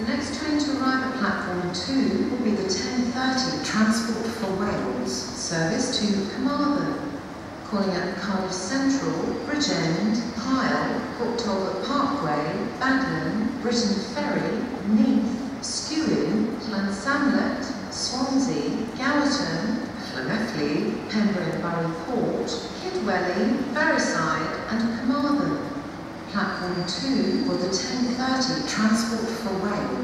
The next train to arrive at platform 2 will be the 10:30 Transport for Wales service to Carmarthen, calling at Cardiff Central, Bridgend, Pyle, Port Talbot Parkway, Baglan, Briton Ferry, Neath, Skewin, Llansamlet, Swansea, Gowerton, Llanelli, Pembroke Barrow Port, Kidwelly, Bereside and Carmarthen. Platform 2 for the 10:30 Transport for Wales.